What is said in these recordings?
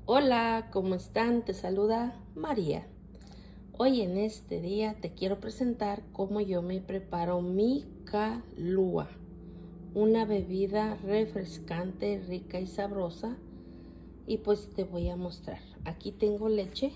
Hola, ¿cómo están? Te saluda María. Hoy en este día te quiero presentar cómo yo me preparo mi Kahlua, una bebida refrescante, rica y sabrosa. Y pues te voy a mostrar. Aquí tengo leche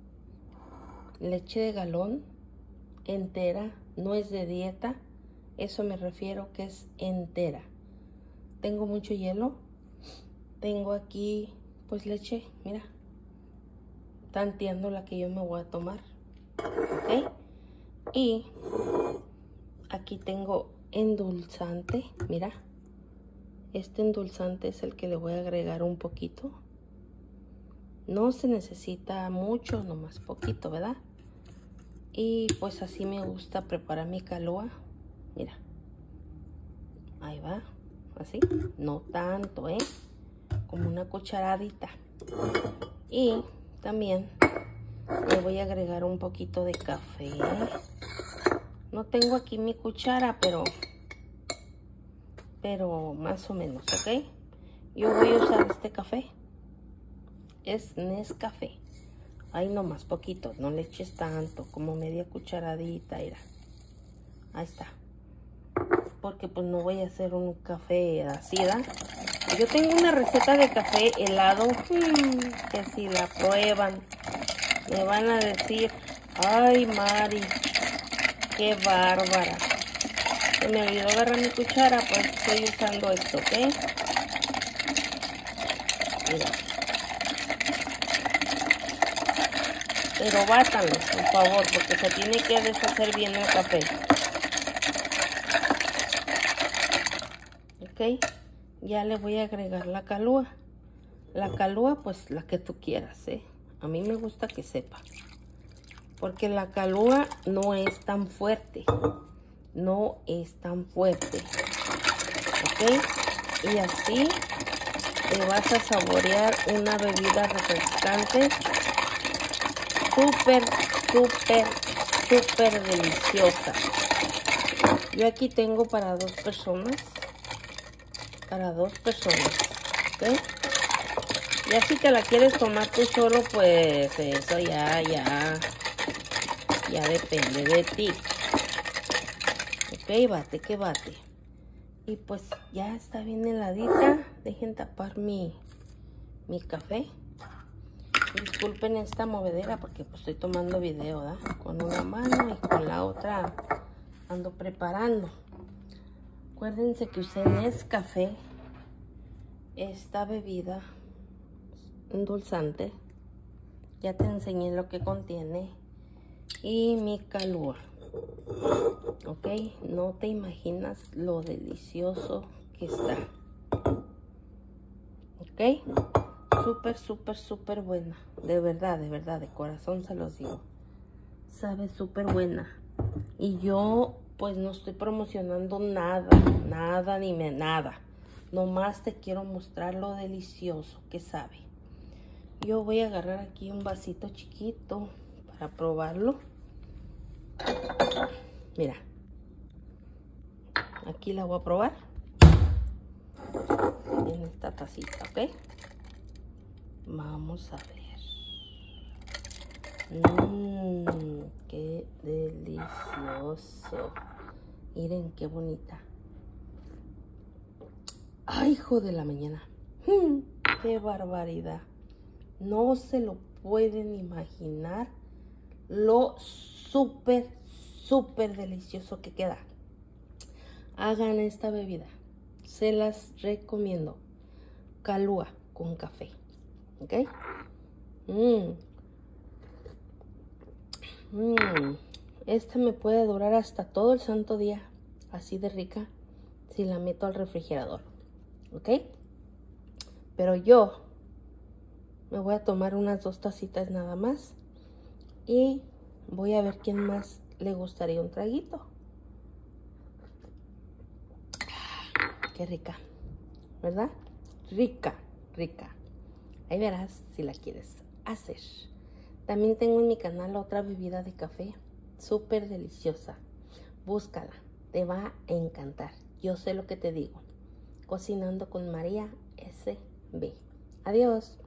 de galón, entera, no es de dieta. Eso me refiero que es entera. Tengo mucho hielo. Tengo aquí pues leche, mira, tanteando la que yo me voy a tomar, ¿ok? Y aquí tengo endulzante, mira, este endulzante es el que le voy a agregar un poquito. No se necesita mucho, nomás poquito, ¿verdad? Y pues así me gusta preparar mi Kahlua, mira, ahí va, así, no tanto, como una cucharadita. Y también le voy a agregar un poquito de café. No tengo aquí mi cuchara, pero más o menos, ¿ok? Yo voy a usar este café. Es Nescafé. Ahí nomás poquito, no le eches tanto, como media cucharadita, mira. Ahí está. Porque pues no voy a hacer un café así, ¿verdad? Yo tengo una receta de café helado, que si la prueban, me van a decir, ay Mari, qué bárbara. Se me olvidó agarrar mi cuchara, pues estoy usando esto, ¿ok? Mira. Pero bátanlo, por favor, porque se tiene que deshacer bien el café. ¿Ok? Ya le voy a agregar la Kahlua. La Kahlua, pues la que tú quieras, A mí me gusta que sepa. Porque la Kahlua no es tan fuerte. No es tan fuerte. ¿Ok? Y así te vas a saborear una bebida refrescante súper deliciosa. Yo aquí tengo para dos personas. ¿Ok? Ya si te la quieres tomar tú solo, pues eso ya depende de ti. Ok, bate, que bate. Y pues ya está bien heladita. Dejen tapar mi café. Disculpen esta movedera porque pues estoy tomando video, ¿verdad? Con una mano y con la otra ando preparando. Acuérdense que usé Nescafé, esta bebida endulzante. Ya te enseñé lo que contiene. Y mi Kahlua. Ok, no te imaginas lo delicioso que está. Ok, súper buena. De verdad, de corazón se los digo. Sabe súper buena. Y yo pues no estoy promocionando nada. Nomás te quiero mostrar lo delicioso que sabe. Yo voy a agarrar aquí un vasito chiquito para probarlo. Mira. Aquí la voy a probar. En esta tacita, ¿ok? Vamos a ver. Qué delicioso. Miren qué bonita. Ay, hijo de la mañana. Qué barbaridad. No se lo pueden imaginar lo súper delicioso que queda. Hagan esta bebida. Se las recomiendo. Kahlua con café. ¿Ok? Esta me puede durar hasta todo el santo día. Así de rica. Si la meto al refrigerador. ¿Ok? Pero yo me voy a tomar unas 2 tacitas nada más. Y voy a ver quién más le gustaría un traguito. Qué rica. ¿Verdad? Rica. Ahí verás si la quieres hacer. También tengo en mi canal otra bebida de café súper deliciosa. Búscala, te va a encantar. Yo sé lo que te digo. Cocinando con María SB. Adiós.